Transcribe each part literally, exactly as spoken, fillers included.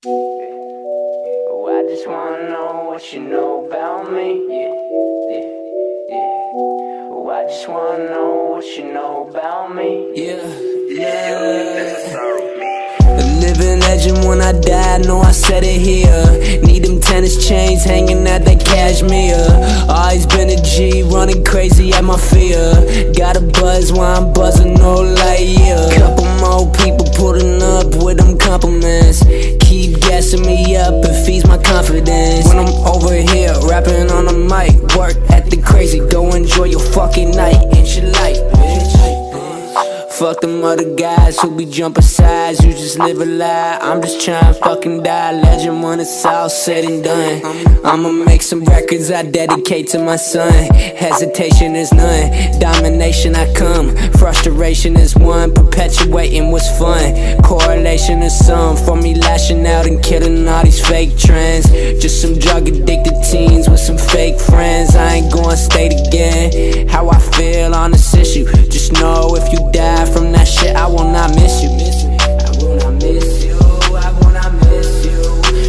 Oh, I just wanna know what you know about me. Yeah, yeah, yeah. Oh, I just wanna know what you know about me. Yeah, yeah. A living legend when I die, know I said it here. Need them tennis chains hanging at that cashmere. Always been a G, running crazy at my fear. Got a buzz while I'm buzzing, no light year. Couple more people putting up with them compliments. Keep gassing me up, it feeds my confidence. When I'm over here, rapping on the mic, work at the crazy, go enjoy your fucking night. Ain't your life, bitch. Fuck them other guys who be jumping sides. You just live a lie, I'm just trying to fucking die. Legend when it's all said and done. I'ma make some records I dedicate to my son. Hesitation is none, domination I come. Frustration is one, perpetuating what's fun. Correlation is some, for me lashing out and killing all these fake trends. Just some drug addicted teens with some fake friends. I ain't gonna state again how I feel on this issue. Just know if you die from that shit, I will not miss you. I will not miss you, I will not miss you,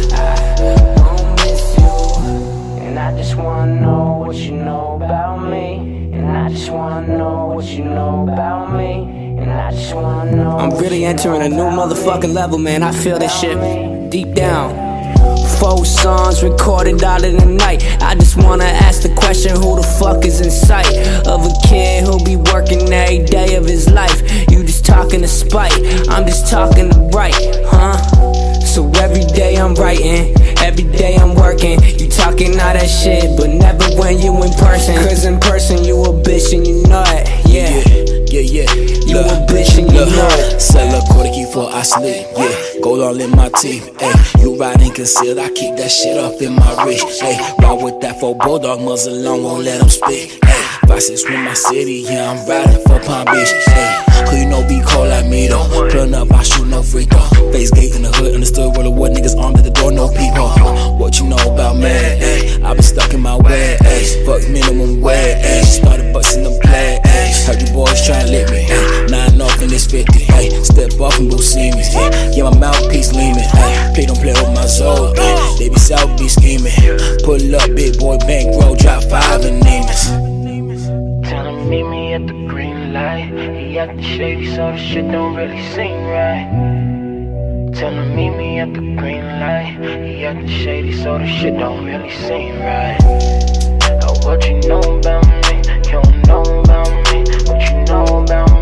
I won't miss you. And I just wanna know what you know about me. And I just wanna know what you know about me. And I just wanna know. I'm really entering a new motherfucking level, man. I feel this shit deep down. Four songs recorded all in the night. I just wanna ask the question, who the fuck is in sight of a kid who'll be working every day of his life? You just talking to spite, I'm just talking to bright, huh? So every day I'm writing, every day I'm working. You talking all that shit, but never when you in person. Cause in person you a bitch and you know it, yeah. Yeah, yeah, you look, a bitch and you look, know it. Sell a quarter key for I sleep, yeah. Gold all in my teeth, ayy. You riding concealed, I keep that shit up in my wrist, ayy. Ride with that four bulldog muzzle on, won't let them spit, ayy. Five six with my city, yeah, I'm riding for Palm Beach, ayy. Cause you know be cold like me though. Pulling up, I shoot no free throw. Face gate in the hood, understood where the what niggas armed at the door, no people. What you know about me, ayy? I been stuck in my way, ayy. Fuck minimum wage, ayy. Started busting the play, ayy. Heard you boys tryna lick me, ayy. Nine off in this fifty, ayy. Step off and blue see me, ayy. Yeah, my mouthpiece leaning, ayy. Play don't play with my soul, ayy. They be South be scheming. Pull up, big boy bankroll, drop five and Nemus. Tell him meet me at the green light. He actin' shady, so the shit don't really seem right. Tell him meet me at the green light. He actin' shady, so the shit don't really seem right. Oh, what you know about me? You don't know about me. What you know about me?